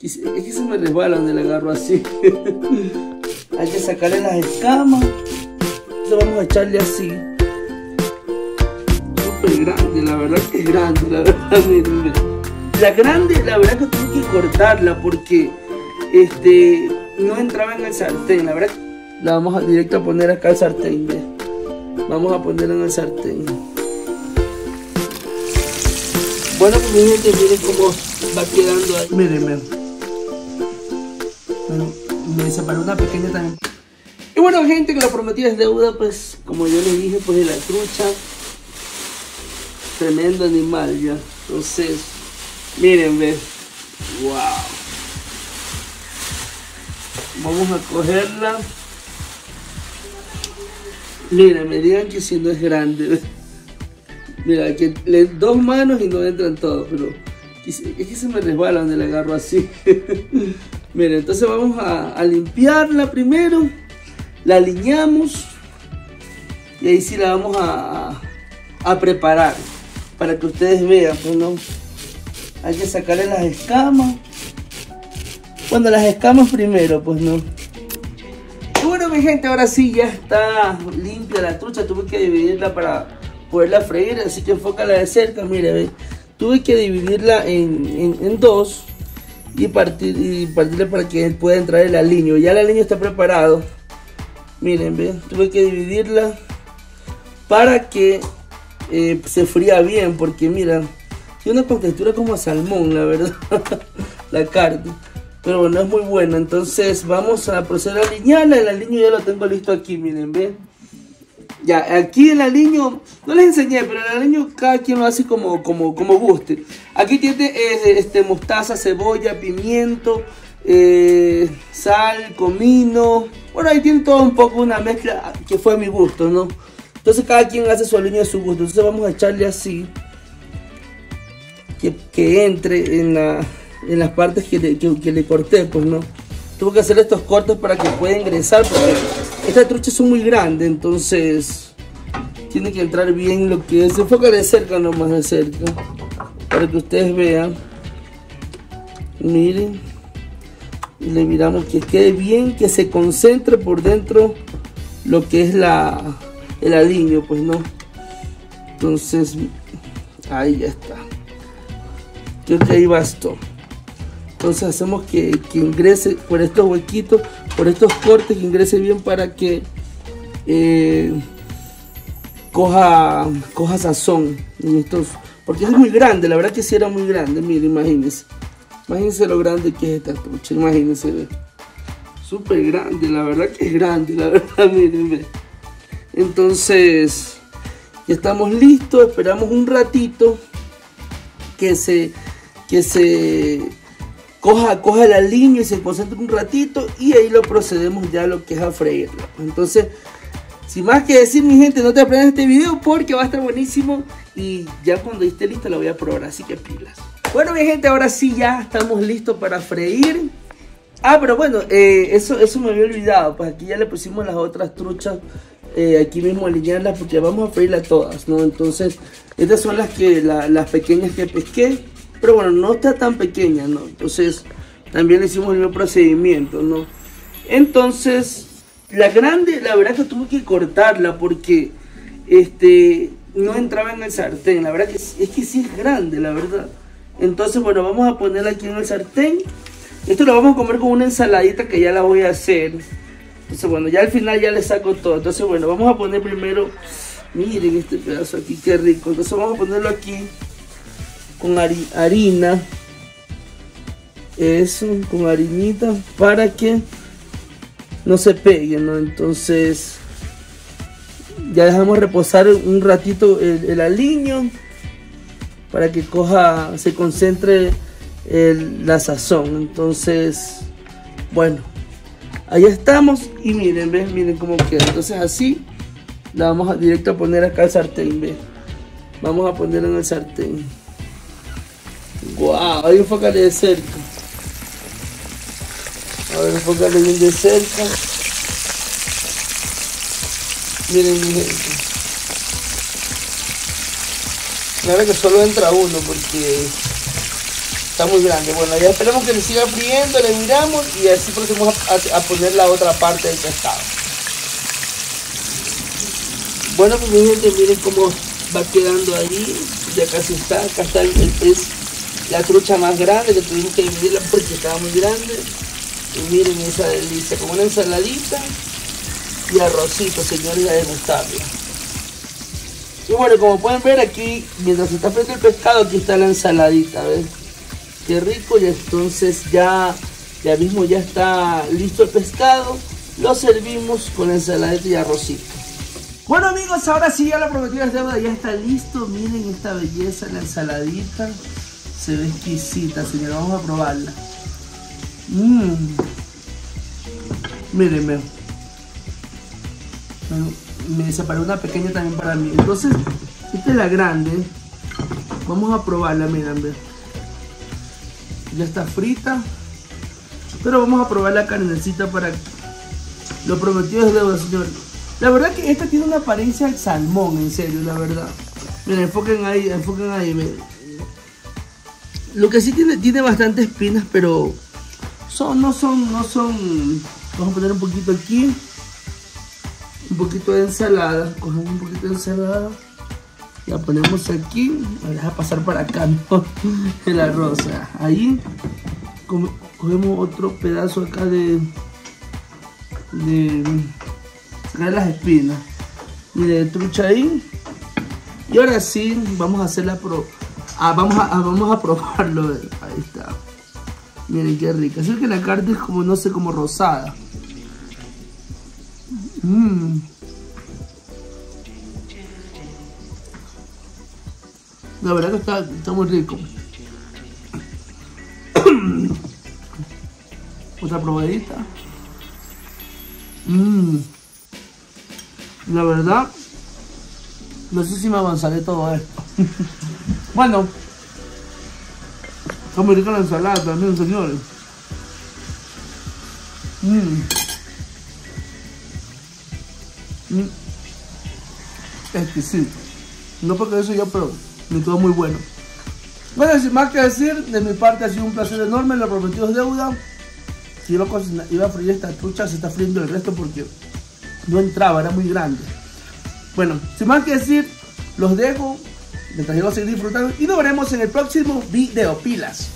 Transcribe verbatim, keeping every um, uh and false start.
Es que se me resbala donde le agarro así. Hay que sacarle las escamas. Entonces vamos a echarle así. Súper grande, la verdad que es grande, la verdad, miren, miren. La grande, la verdad que tuve que cortarla porque este, no entraba en el sartén. La verdad, la vamos a directo a poner acá al sartén, ¿ves? Vamos a ponerla en el sartén. Bueno, pues mi gente, miren cómo va quedando ahí. Miren, miren. Bueno, me separé una pequeña también. Y bueno, gente, que lo prometí es deuda, pues, como yo les dije, pues de la trucha. Tremendo animal ya. Entonces, miren, ve. Wow. Vamos a cogerla. Miren, me digan que si no es grande, ¿ve? Mira, que le dos manos y no entran todos, pero es que se me resbala donde le agarro así. Miren, entonces vamos a, a limpiarla primero, la aliñamos y ahí sí la vamos a, a, a preparar para que ustedes vean, pues no, hay que sacarle las escamas. Bueno, las escamas primero, pues no. Y bueno, mi gente, ahora sí ya está limpia la trucha, tuve que dividirla para poderla freír, así que enfócala de cerca. Mire, ve, tuve que dividirla en, en, en dos y, partir, y partirle para que pueda entrar el aliño. Ya el aliño está preparado. Miren, ve, tuve que dividirla para que eh, se fría bien, porque mira, tiene una contextura como a salmón, la verdad, la carne. Pero bueno, es muy buena. Entonces vamos a proceder a aliñarla. El aliño ya lo tengo listo aquí, miren, ven. Ya, aquí el aliño, no les enseñé, pero el aliño cada quien lo hace como, como, como guste. Aquí tiene eh, este, mostaza, cebolla, pimiento, eh, sal, comino. Bueno, ahí tiene todo un poco una mezcla que fue a mi gusto, ¿no? Entonces cada quien hace su aliño a su gusto. Entonces vamos a echarle así, que, que entre en, la, en las partes que le, que, que le corté, pues, ¿no? Tuve que hacer estos cortes para que pueda ingresar, porque estas truchas son muy grandes, entonces tiene que entrar bien lo que es. Enfócale de cerca, nomás de cerca, para que ustedes vean. Miren, y le miramos que quede bien, que se concentre por dentro lo que es la, el aliño, pues no. Entonces, ahí ya está. Creo que ahí bastó. Entonces hacemos que, que ingrese por estos huequitos, por estos cortes, que ingrese bien para que eh, coja, coja sazón en estos, porque es muy grande, la verdad que sí era muy grande. Miren, imagínense, imagínense lo grande que es esta trucha, imagínense, súper grande, la verdad que es grande, la verdad, miren, miren. Entonces ya estamos listos, esperamos un ratito que se, que se Coja, coja el aliño y se concentre un ratito, y ahí lo procedemos ya a lo que es a freírlo. Entonces, sin más que decir, mi gente, no te aprendas este video porque va a estar buenísimo, y ya cuando esté lista la voy a probar, así que pilas. Bueno, mi gente, ahora sí ya estamos listos para freír. Ah, pero bueno, eh, eso, eso me había olvidado, pues aquí ya le pusimos las otras truchas, eh, aquí mismo alinearlas, porque vamos a freírlas todas, ¿no? Entonces, estas son las, que, la, las pequeñas que pesqué. Pero bueno, no está tan pequeña, ¿no? Entonces, también le hicimos el mismo procedimiento, ¿no? Entonces, la grande, la verdad que tuve que cortarla porque este, no entraba en el sartén. La verdad que es, es que sí es grande, la verdad. Entonces, bueno, vamos a ponerla aquí en el sartén. Esto lo vamos a comer con una ensaladita que ya la voy a hacer. Entonces, bueno, ya al final ya le saco todo. Entonces, bueno, vamos a poner primero, miren este pedazo aquí, qué rico. Entonces, vamos a ponerlo aquí con harina, eso, con harinita, para que no se pegue, ¿no? Entonces ya dejamos reposar un ratito el, el aliño para que coja, se concentre el, la sazón. Entonces, bueno, ahí estamos, y miren, ¿ven? Miren cómo queda. Entonces así la vamos a directo a poner acá al sartén, ¿ven? Vamos a poner en el sartén. Wow, ahí enfócale de cerca. A ver, enfócale bien de cerca. Miren, mi gente. La verdad que solo entra uno porque está muy grande. Bueno, ya esperamos que le siga friendo, le miramos y así procedemos a, a, a poner la otra parte del pescado. Bueno, pues mi gente, miren cómo va quedando ahí. Ya casi está. Acá está el, el pez, la trucha más grande, que tuvimos que dividirla porque estaba muy grande. Y miren esa delicia, como una ensaladita y arrocito, señores, a degustarla. Y bueno, como pueden ver aquí, mientras se está friendo el pescado, aquí está la ensaladita, ¿ves? Qué rico. Y entonces ya, ya mismo ya está listo el pescado. Lo servimos con la ensaladita y arrocito. Bueno amigos, ahora sí ya la prometida es deuda, ya está listo. Miren esta belleza, la ensaladita. Se ve exquisita, señores. Vamos a probarla. Mmm. Miren, miren. Me separé una pequeña también para mí. Entonces, esta es la grande. Vamos a probarla, miren, miren. Ya está frita. Pero vamos a probar la carnecita para... Lo prometido es deuda, señores. La verdad que esta tiene una apariencia de salmón, en serio, la verdad. Miren, enfoquen ahí, enfoquen ahí, miren. Lo que sí tiene, tiene bastantes espinas, pero son, no son, no son. Vamos a poner un poquito aquí. Un poquito de ensalada. Cogemos un poquito de ensalada. La ponemos aquí. Me deja pasar para acá, ¿no? El arroz. O sea, ahí cogemos otro pedazo acá de. de sacar las espinas. Y de trucha ahí. Y ahora sí, vamos a hacer la pro. Ah, vamos a, ah, vamos a probarlo. Ahí está. Miren qué rica. Es que la carne es como, no sé, como rosada. Mmm. La verdad que está, está muy rico. Otra probadita. Mmm. La verdad, no sé si me avanzaré todo esto. Bueno, está muy rica la ensalada también, señores. Mmm. Mm. Exquisito. No porque eso yo, pero me quedó muy bueno. Bueno, sin más que decir, de mi parte ha sido un placer enorme. Lo prometido es deuda. Si iba a, cocinar, iba a freír esta trucha, se está friendo el resto porque no entraba, era muy grande. Bueno, sin más que decir, los dejo. Mientras yo voy a seguir disfrutando y nos veremos en el próximo video. Pilas.